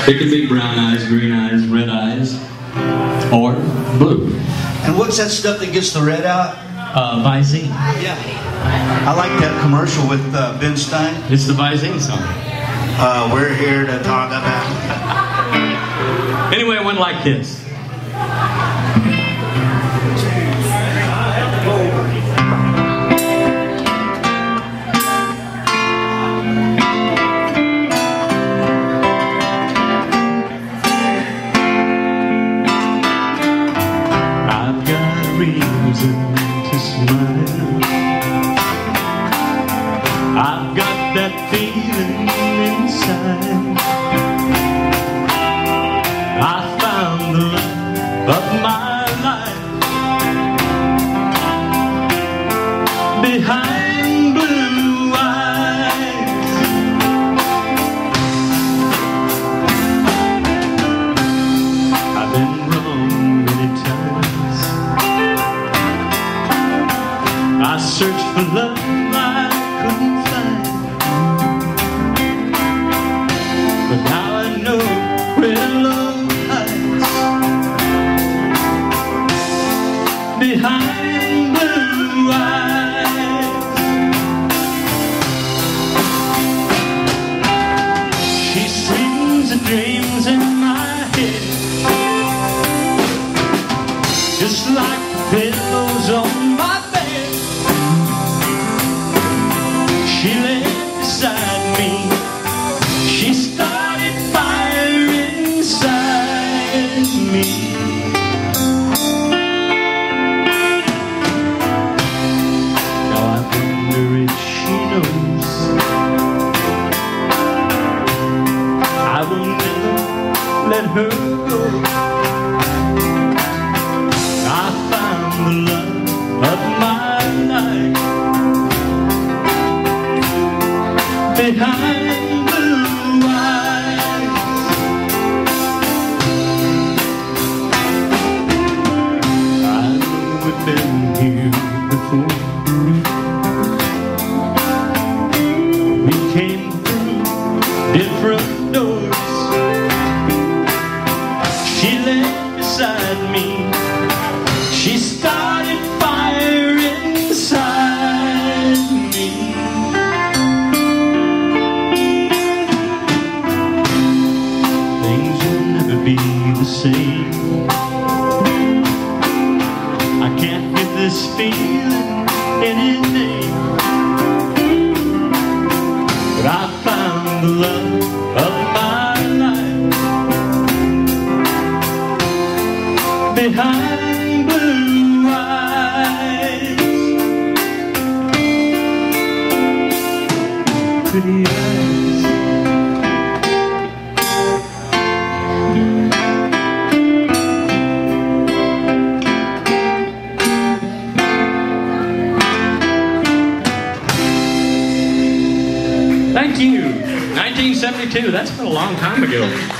It could be brown eyes, green eyes, red eyes, or blue. And what's that stuff that gets the red out? Visine. Yeah. I like that commercial with Ben Stein. It's the Visine song. We're here to talk about. Anyway, one like this. I've got a reason to smile. I've got that feeling inside. I found the love of my life behind blue eyes. I've been wrong many times. I searched for love I couldn't find, but now I know where love hides behind blue eyes. She sings and dreams in my head, just like the pillows on my bed. She lay beside me. She started fire inside me. Now I wonder if she knows I will never let her go. I found the love of my life behind blue eyes. I know we've been here before. We came through different doors. She lay beside me. She started fire inside me. Be the same. I can't give this feeling any name, but I found the love of my life behind blue eyes. Pretty eyes. Thank you. 1972, that's been a long time ago.